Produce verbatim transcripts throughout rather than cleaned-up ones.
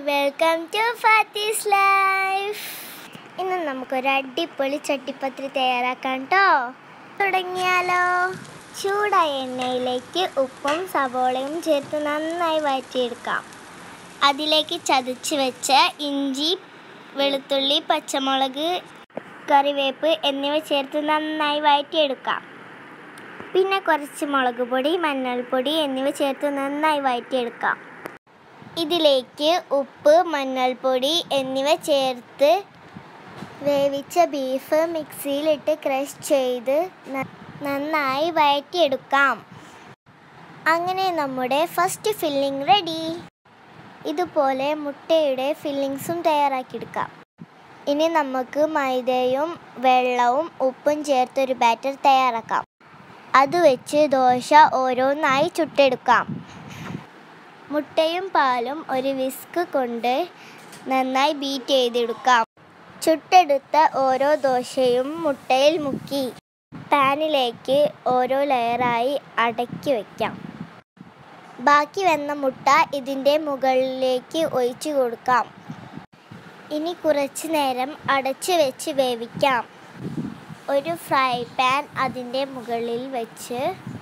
Welcome to Fathi's life. ഇന്ന് നമുക്കൊരു അടിപൊളി ചട്ടിപ്പത്തിരി തയ്യാറാക്കാം കേട്ടോ. തുടങ്ങിയാലോ? ചൂടായ എണ്ണയിലേക്ക് ഉപ്പും സവോളയും ചേർത്ത് നന്നായി വഴറ്റിയെടുക്കാം. അതിലേക്ക് ചതച്ച് വെച്ച ഇഞ്ചി, വെളുത്തുള്ളി, പച്ചമുളക്, കറിവേപ്പ് എന്നിവ ചേർത്ത് നന്നായി വഴറ്റിയെടുക്കാം. പിന്നെ കുറച്ച് മുളക് പൊടി, മഞ്ഞൾപ്പൊടി എന്നിവ ചേർത്ത് നന്നായി വഴറ്റിയെടുക്കാം. ഇതിലേക്ക് ഉപ്പ്, മഞ്ഞൾപ്പൊടി എന്നിവ ചേർത്ത് വേവിച്ച ബീഫ് മിക്സിയിലിട്ട് ക്രഷ് ചെയ്ത് നന്നായി വഴറ്റിയെടുക്കാം. അങ്ങനെ നമ്മുടെ ഫസ്റ്റ് ഫില്ലിംഗ് റെഡി. ഇതുപോലെ മുട്ടയുടെ ഫില്ലിങ്സും തയ്യാറാക്കിയെടുക്കാം. ഇനി നമുക്ക് മൈദയും വെള്ളവും ഉപ്പും ചേർത്തൊരു ബാറ്റർ തയ്യാറാക്കാം. അത് വെച്ച് ദോശ ഓരോന്നായി ചുട്ടെടുക്കാം. മുട്ടയും പാലും ഒരു വിസ്ക് കൊണ്ട് നന്നായി ബീറ്റ് ചെയ്തെടുക്കാം. ചുട്ടെടുത്ത ഓരോ ദോശയും മുട്ടയിൽ മുക്കി പാനിലേക്ക് ഓരോ ലെയറായി അടക്കി വയ്ക്കാം. ബാക്കി വന്ന മുട്ട ഇതിൻ്റെ മുകളിലേക്ക് ഒഴിച്ചു കൊടുക്കാം. ഇനി കുറച്ച് നേരം അടച്ചു വെച്ച് വേവിക്കാം. ഒരു ഫ്രൈ പാൻ അതിൻ്റെ മുകളിൽ വെച്ച്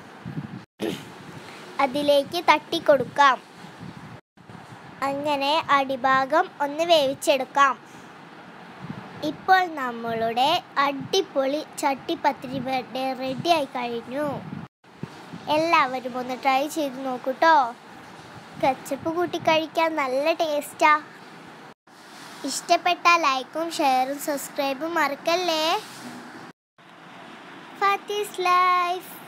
അതിലേക്ക് തട്ടിക്കൊടുക്കാം. അങ്ങനെ അടിഭാഗം ഒന്ന് വേവിച്ചെടുക്കാം. ഇപ്പോൾ നമ്മളുടെ അടിപൊളി ചട്ടിപ്പത്തിരി റെഡി ആയി കഴിഞ്ഞു. എല്ലാവരും ഒന്ന് ട്രൈ ചെയ്ത് നോക്കൂട്ടോ. കെച്ചപ്പ് കൂട്ടി കഴിക്കാൻ നല്ല ടേസ്റ്റാ. ഇഷ്ടപ്പെട്ട ലൈക്കും ഷെയറും സബ്സ്ക്രൈബും മറക്കല്ലേ. ഫാത്തീസ് ലൈഫ്.